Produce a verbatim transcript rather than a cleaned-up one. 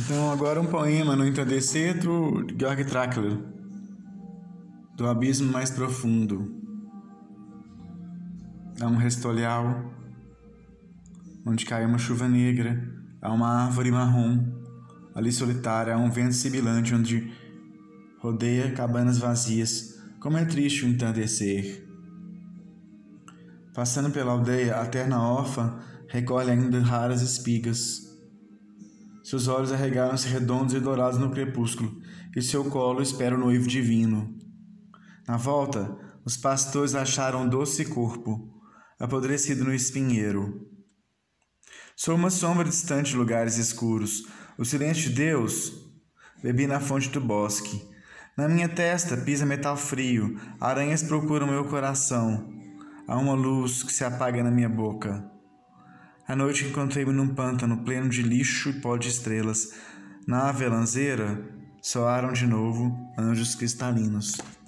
Então, agora um poema no entardecer do Georg Trakl, do abismo mais profundo. Há um restolhal, onde cai uma chuva negra, há uma árvore marrom, ali solitária, há um vento sibilante, onde rodeia cabanas vazias. Como é triste o entardecer. Passando pela aldeia, a terna órfã recolhe ainda raras espigas. Seus olhos arregaram-se redondos e dourados no crepúsculo, e seu colo espera o noivo divino. Na volta, os pastores acharam um doce corpo, apodrecido no espinheiro. Sou uma sombra distante de lugares escuros. O silêncio de Deus, bebi na fonte do bosque. Na minha testa pisa metal frio, aranhas procuram meu coração. Há uma luz que se apaga na minha boca. À noite encontrei-me num pântano pleno de lixo e pó de estrelas. Na avelanzeira soaram de novo anjos cristalinos.